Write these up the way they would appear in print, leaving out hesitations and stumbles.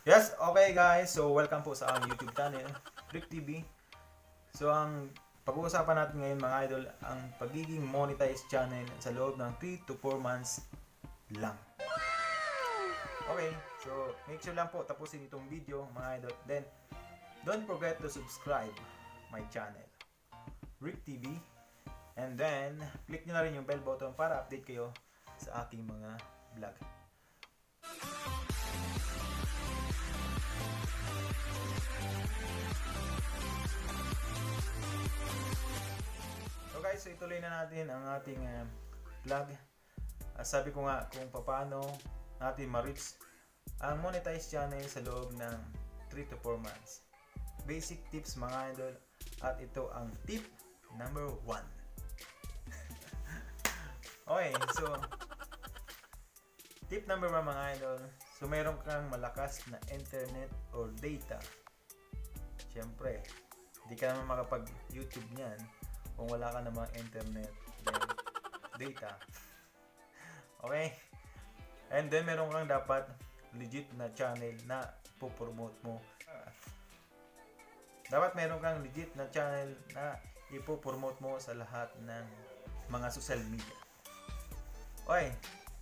Yes, okay guys. So, welcome po sa aming YouTube channel, Rick TV. So, ang pag-uusapan natin ngayon mga idol, ang pagiging monetized channel sa loob ng 3 to 4 months lang. Okay, so make sure lang po tapusin itong video mga idol. Then, don't forget to subscribe my channel, Rick TV. And then, click nyo na rin yung bell button para update kayo sa aking mga vlog. So guys, so ituloy na natin ang ating vlog. Sabi ko nga kung paano natin ma-reach ang monetized channel sa loob ng 3 to 4 months. Basic tips mga idol, at ito ang tip number 1. Okay, so tip number 1 mga idol, so mayroon kang malakas na internet or data. Siyempre, hindi ka naman makapag-YouTube niyan kung wala ka namang internet then data. Okay? And then meron kang dapat legit na channel na ipopromote mo. Dapat meron kang legit na channel na ipopromote mo sa lahat ng mga social media. Okay.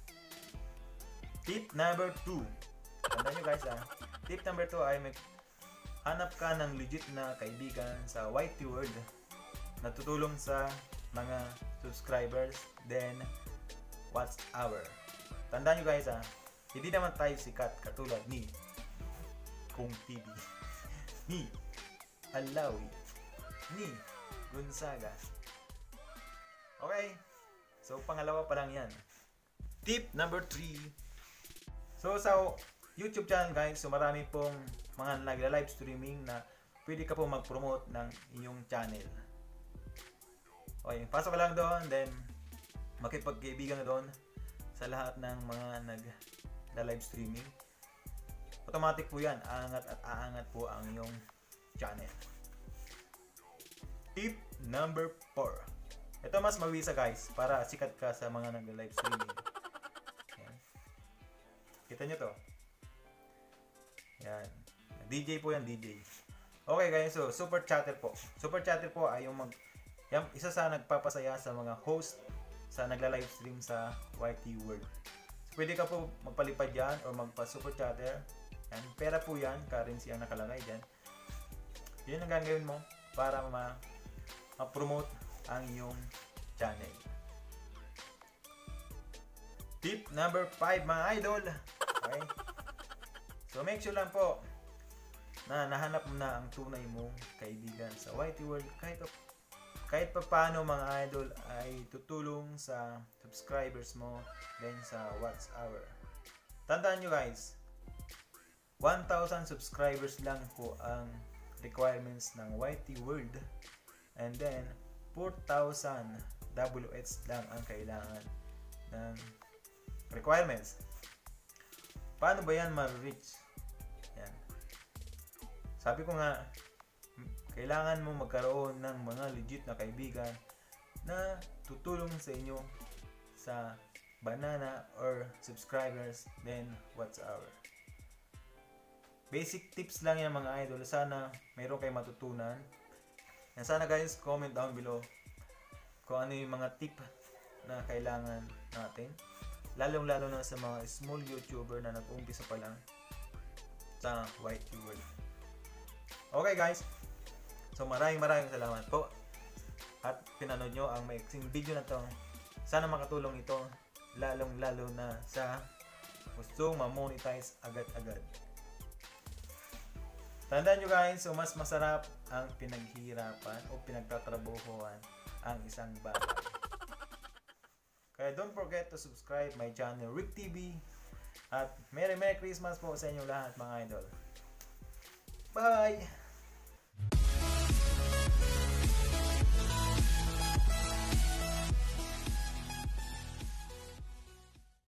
Tip number 2. Tandaan nyo guys Tip number 2 ay hanap ka ng legit na kaibigan sa YT World na tutulong sa mga subscribers, then watch hour. Tandaan nyo guys hindi naman tayo sikat katulad ni Kung TV, ni Alawi, ni Gonzaga. Okay, so pangalawa pa lang yan. Tip number 3. So sa YouTube channel guys, so marami pong mga nagla-live streaming na pwede ka po mag-promote ng inyong channel. Okay, pasok ka lang doon, then makipagkaibigan ka doon sa lahat ng mga nagla-live streaming. Automatic po yan, aangat at aangat po ang iyong channel. Tip number 4. Ito mas mabisa guys, para sikat ka sa mga nagla-live streaming. Yan. Kita nyo to. Yan. DJ po yan, DJ. Okay guys, so super chatter po. Super chatter po ay yung isa sa nagpapasaya sa mga host sa nagla-live stream sa YT World. So, pwede ka po magpalipad yan or magpa-super chatter. Yan. Pera po yan, currency ang nakalagay dyan. Yun ang gagawin mo para ma-promote ang iyong channel. Tip number 5 mga idol. Okay? So make sure lang po na nahanap mo na ang tunay mong kaibigan sa YT World. Kahit pa paano mga idol ay tutulong sa subscribers mo, then sa watch hour. Tandaan nyo guys, 1,000 subscribers lang po ang requirements ng YT World, and then 4,000 WH lang ang kailangan ng requirements. Paano ba yan ma-reach? Yan. Sabi ko nga, kailangan mo magkaroon ng mga legit na kaibigan na tutulong sa inyo sa banana or subscribers, then watch hour. Basic tips lang yan mga idol. Sana mayroon kayong matutunan. And sana guys, comment down below kung ano yung mga tip na kailangan natin. Lalong-lalo na sa mga small YouTuber na nag-umpisa pa lang sa YT World. Okay guys, so maraming salamat po at pinanood nyo ang maiksing video na to. Sana makatulong ito lalong-lalo na sa gustong ma-monetize agad-agad. Tandaan nyo guys, so mas masarap ang pinaghihirapan o pinagtatrabahuan ang isang bagay. Kaya don't forget to subscribe my channel Rick TV, at Merry Christmas po sa inyong lahat mga idol. Bye!